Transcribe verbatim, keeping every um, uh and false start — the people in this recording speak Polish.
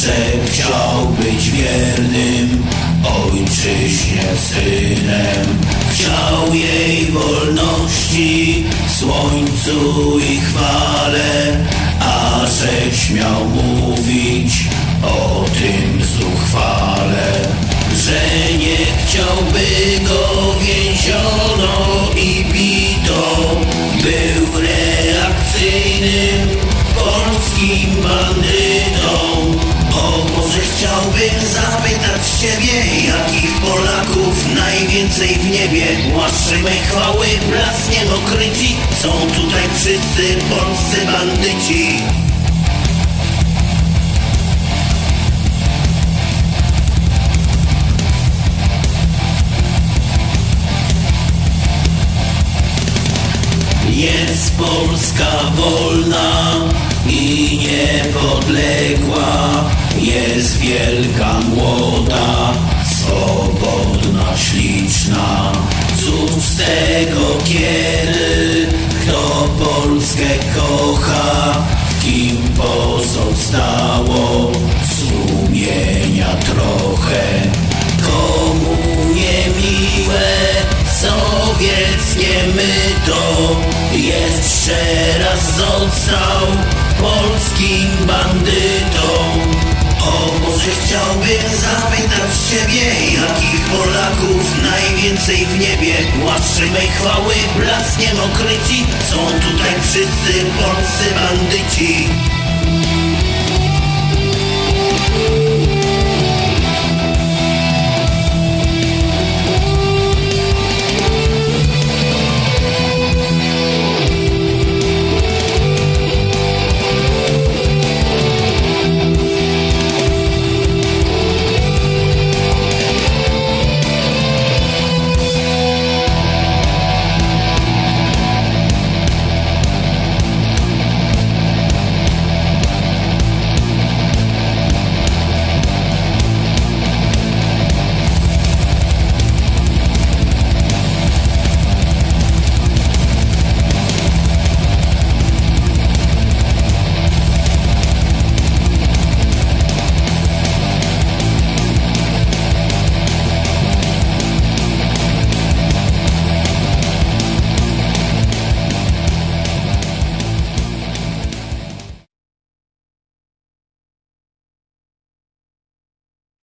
że chciał być wiernym ojczyźnie synem. Chciał jej wolności, słońcu i chwale, a że śmiał mówić o tym zuchwale, że nie chciałby go więziono i bito. Był reakcyjnym polskim bandytą. O Boże, chciałbym zapytać Ciebie, jakich Polaków najwięcej w niebie? Łaszczymy chwały, blaskiem okryci, są tutaj wszyscy polscy bandyci. Jest Polska wolna i niepodległa, jest wielka, młoda, swobodna, śliczna. Cóż z tego, kiedy kto Polskę kocha, w kim pozostało sumienia trochę. Komu niemiłe sowieckie myto, jeszcze raz został polskim bandytą. O Boże, chciałbym zapytać Ciebie, jakich Polaków najwięcej w niebie? Łaszczymy chwały, blaskiem okryci, są tutaj wszyscy polscy bandyci.